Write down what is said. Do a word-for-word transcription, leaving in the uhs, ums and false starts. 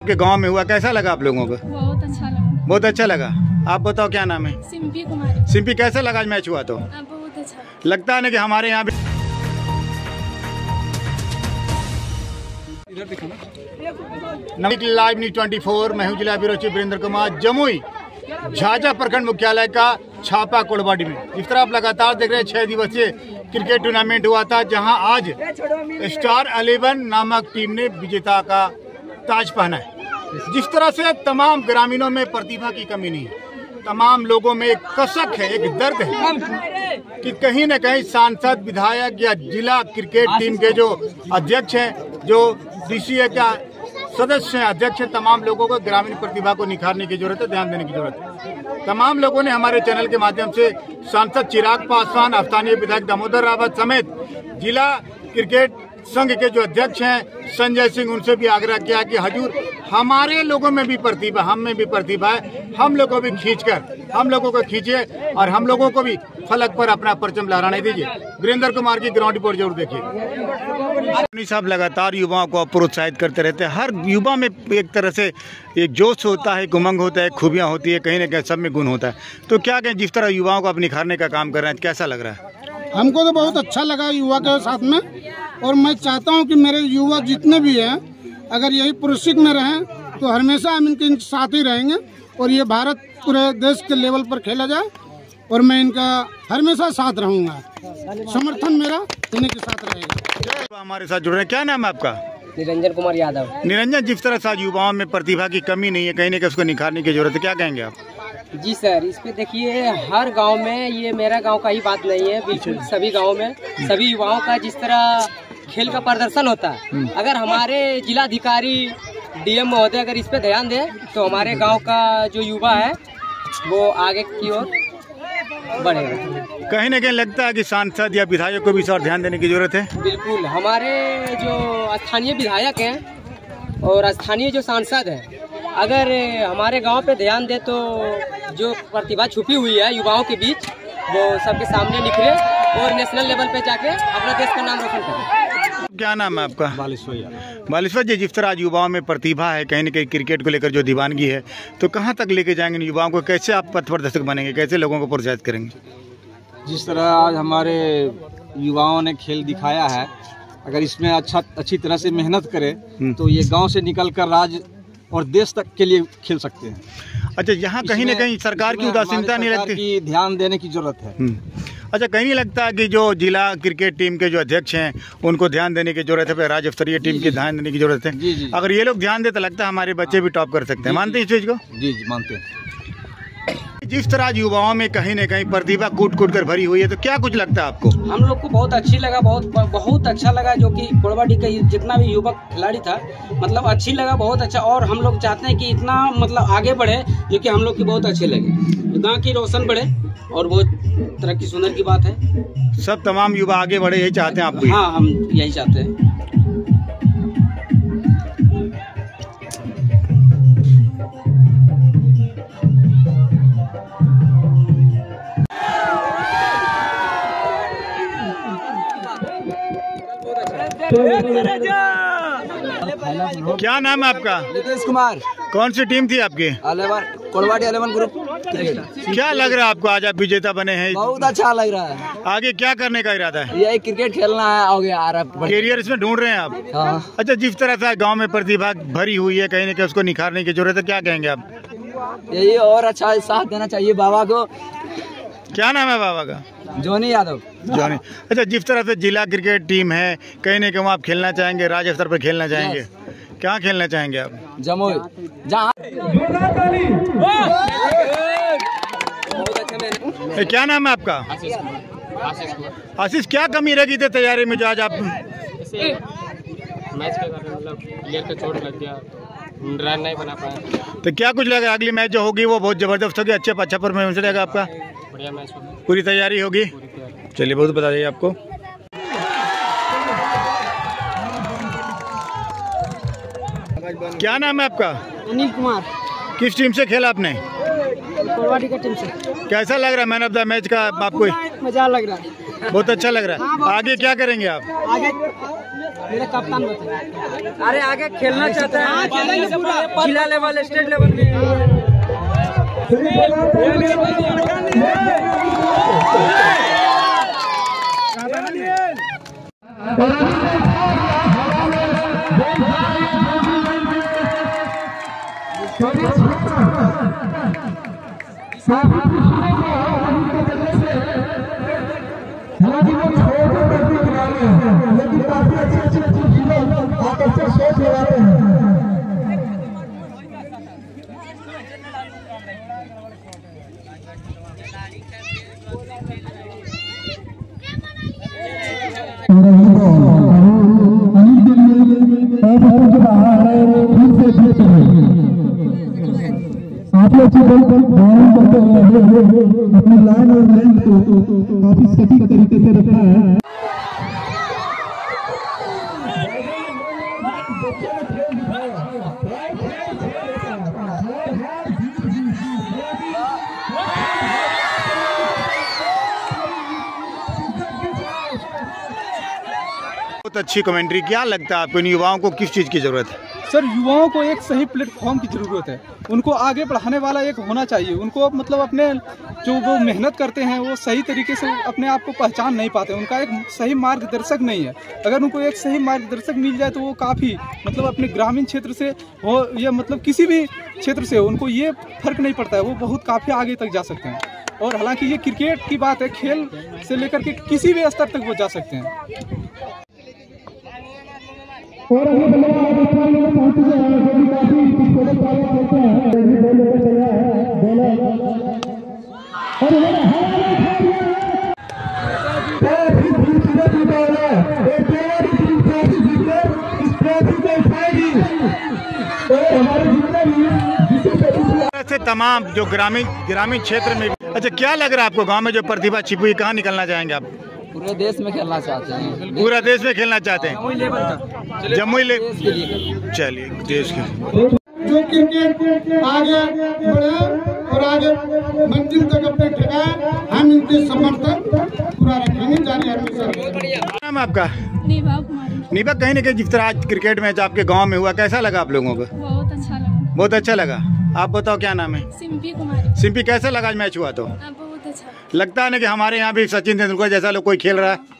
के गांव में हुआ, कैसा लगा आप लोगों को? बहुत अच्छा लगा। बहुत अच्छा लगा। आप बताओ क्या नाम है? सिंपी कुमारी। सिंपी, कैसा लगा आज मैच हुआ? तो बहुत अच्छा लगता है ना कि हमारे यहाँ भी लाइव न्यूज चौबीस, मैं हूँ जिला ब्यूरो चीफ वीरेंद्र कुमार। जमुई झाझा प्रखंड मुख्यालय का छापा कोड़वाडी में जिस तरह आप लगातार देख रहे हैं, छह दिवसीय क्रिकेट टूर्नामेंट हुआ था, जहां आज स्टार इलेवन नामक टीम ने विजेता का ताज पहना है। जिस तरह से तमाम ग्रामीणों में प्रतिभा की कमी नहीं है, तमाम लोगों में एक कसक है, एक दर्द है कि कहीं न कहीं सांसद, विधायक या जिला क्रिकेट टीम के जो अध्यक्ष हैं, जो डीसीए का सदस्य हैं, अध्यक्ष हैं, तमाम लोगों को ग्रामीण प्रतिभा को निखारने की जरूरत है, ध्यान देने की जरूरत है। तमाम लोगों ने हमारे चैनल के माध्यम से सांसद चिराग पासवान, स्थानीय विधायक दामोदर रावत समेत जिला क्रिकेट संघ के जो अध्यक्ष हैं संजय सिंह, उनसे भी आग्रह किया कि हजूर हमारे लोगों में भी प्रतिभा, हम में भी प्रतिभा है, हम लोगों को भी खींचकर हम लोगों को खींचिए और हम लोगों को भी फलक पर अपना परचम लहराने दीजिए। वीरेंद्र कुमार की ग्राउंड रिपोर्ट जरूर देखिए। साहब लगातार युवाओं को प्रोत्साहित करते रहते हैं। हर युवा में एक तरह से एक जोश होता है, एक उमंग होता है, खूबियाँ होती है, कहीं ना कहीं सब में गुण होता है। तो क्या कहें, जिस तरह युवाओं को अपनी निखारने का काम कर रहे हैं, कैसा लग रहा है? हमको तो बहुत अच्छा लगा युवा के साथ में, और मैं चाहता हूं कि मेरे युवा जितने भी हैं अगर यही पुरस्कृत में रहें तो हमेशा हम इनके साथ ही रहेंगे और ये भारत पूरे देश के लेवल पर खेला जाए और मैं इनका हमेशा साथ रहूंगा। समर्थन मेरा इन्हीं के साथ रहेगा। हमारे साथ जुड़ रहे हैं, क्या नाम है आपका? निरंजन कुमार यादव। निरंजन, जिस तरह से युवाओं में प्रतिभा की कमी नहीं है, कहीं ना कहीं उसको निखारने की जरूरत है, क्या कहेंगे आप? जी सर, इस पे देखिए हर गांव में, ये मेरा गांव का ही बात नहीं है, बिल्कुल सभी गांव में सभी युवाओं का जिस तरह खेल का प्रदर्शन होता है, अगर हमारे जिलाधिकारी डीएम महोदय अगर इस पे ध्यान दें तो हमारे गांव का जो युवा है वो आगे की ओर बढ़ेगा। कहीं ना कहीं लगता है कि सांसद या विधायक को भी इस और ध्यान देने की जरूरत है। बिल्कुल, हमारे जो स्थानीय विधायक हैं और स्थानीय जो सांसद हैं, अगर हमारे गांव पे ध्यान दे तो जो प्रतिभा छुपी हुई है युवाओं के बीच वो सबके सामने निखरे और नेशनल लेवल पे जाके अपना देश का नाम रोशन करें। क्या नाम है आपका? बालेश्वर। बालेश्वर जी, जिस तरह आज युवाओं में प्रतिभा है, कहीं न कहीं क्रिकेट को लेकर जो दीवानगी है, तो कहाँ तक लेके जाएंगे युवाओं को? कैसे आप पथ प्रदर्शक बनेंगे, कैसे लोगों को प्रोत्साहित करेंगे? जिस तरह आज हमारे युवाओं ने खेल दिखाया है, अगर इसमें अच्छा अच्छी तरह से मेहनत करें तो ये गाँव से निकल कर राज्य और देश तक के लिए खेल सकते हैं। अच्छा, यहाँ कहीं ना कहीं सरकार की उदासीनता नहीं लगती? की ध्यान देने की जरूरत है। अच्छा, कहीं नहीं लगता कि जो जिला क्रिकेट टीम के जो अध्यक्ष हैं उनको ध्यान देने की जरूरत है, राज्य स्तरीय टीम की ध्यान देने की जरूरत है? जी जी। अगर ये लोग ध्यान दे तो लगता है हमारे बच्चे भी टॉप कर सकते हैं। मानते हैं इस चीज को? जी जी मानते हैं। जिस तरह युवाओं में कहीं न कहीं प्रतिभा कूट कूट कर भरी हुई है, तो क्या कुछ लगता है आपको? हम लोग को बहुत अच्छी लगा, बहुत बहुत अच्छा लगा, जो कि कोड़वाडी का जितना भी युवक खिलाड़ी था, मतलब अच्छी लगा, बहुत अच्छा। और हम लोग चाहते हैं कि इतना मतलब आगे बढ़े, जो कि हम लोग की बहुत अच्छे लगे, गाँव की रोशन बढ़े और बहुत तरक्की सुंदर की बात है। सब तमाम युवा आगे बढ़े, यही चाहते हैं आप भी? हाँ, हम यही चाहते हैं। क्या नाम है आपका? नितेश कुमार। कौन सी टीम थी आपकी? कोड़वाडी इलेवन ग्रुप। क्या लग रहा है आपको, आज आप विजेता बने हैं? बहुत अच्छा लग रहा है। आगे क्या करने का इरादा है? यही क्रिकेट खेलना है, आगे आ रहा है, कैरियर इसमें ढूंढ रहे हैं आप? हाँ। अच्छा, जिस तरह से गांव में प्रतिभा भरी हुई है, कहीं ना कहीं उसको निखारने की जरूरत है, क्या कहेंगे आप? यही और अच्छा साथ देना चाहिए बाबा को। क्या नाम है बाबा का? जोनी यादव। जोनी। अच्छा, जिस तरह से जिला क्रिकेट टीम है, कहीं ना कहीं आप खेलना चाहेंगे, राज्य स्तर पर खेलना चाहेंगे, क्या खेलना चाहेंगे आप? जमुई। जहाँ क्या नाम है आपका? आशीष। क्या कमी रह गई थी तैयारी में जो आज आप? मैच के कारण मतलब प्लेयर का चोट लग गया, रन नहीं बना पाया। तो क्या कुछ लगा अगली मैच जो होगी वो बहुत जबरदस्त होगी, अच्छे अच्छा परफॉर्मेंस रहेगा आपका? बढ़िया मैच होगा, पूरी तैयारी होगी। चलिए, बहुत बता दीजिए आपको। क्या नाम है आपका? अनिल कुमार। किस टीम से खेला आपने? कोड़वाडी का टीम से। कैसा लग रहा है मैन ऑफ द मैच का आपको? मजा लग रहा है, बहुत अच्छा लग रहा है। आगे क्या करेंगे आप? आगे मेरे कप्तान बताइए। अरे आगे खेलना चाहता है जिला लेवल स्टेट लेवल में। आप लोग करते हैं अपनी लाइन और लाइन को काफी सटीक तरीके से रखा है। बहुत अच्छी कमेंट्री। क्या लगता है आपको इन युवाओं को किस चीज़ की ज़रूरत है? सर, युवाओं को एक सही प्लेटफॉर्म की ज़रूरत है। उनको आगे बढ़ाने वाला एक होना चाहिए। उनको मतलब अपने जो वो मेहनत करते हैं वो सही तरीके से अपने आप को पहचान नहीं पाते। उनका एक सही मार्गदर्शक नहीं है। अगर उनको एक सही मार्गदर्शक मिल जाए तो वो काफ़ी मतलब अपने ग्रामीण क्षेत्र से हो या मतलब किसी भी क्षेत्र से उनको ये फर्क नहीं पड़ता है, वो बहुत काफ़ी आगे तक जा सकते हैं। और हालांकि ये क्रिकेट की बात है, खेल से लेकर के किसी भी स्तर तक वो जा सकते हैं। और अभी पहुंच गए हैं जो कि काफी खूबसूरत कार्य करते हैं। ऐसे तमाम जो ग्रामीण ग्रामीण क्षेत्र में। अच्छा, क्या लग रहा है आपको गांव में जो प्रतिभा छिपी हुई, कहाँ निकलना चाहेंगे आप? पूरे देश में खेलना चाहते हैं। पूरा देश में खेलना चाहते हैं। जमुई ले चलिए देश के जो क्रिकेट आगे बढ़े और आगे मंजिल तक अपने ठहराए, हम इनके समर्थन पूरा रखेंगे जारी हमेशा। क्या नाम है आपका? निभा कुमारी। निभा, कहीं ना कहीं जिस तरह आज क्रिकेट मैच आपके गांव में हुआ, कैसा लगा आप लोगों को? बहुत अच्छा लगा। बहुत अच्छा लगा। आप बताओ क्या नाम है? सिंपी कुमारी। सिंपी, कैसा लगा आज मैच हुआ? तो बहुत अच्छा लगता है ना कि हमारे यहाँ भी सचिन तेंदुलकर जैसा लोग कोई खेल रहा है।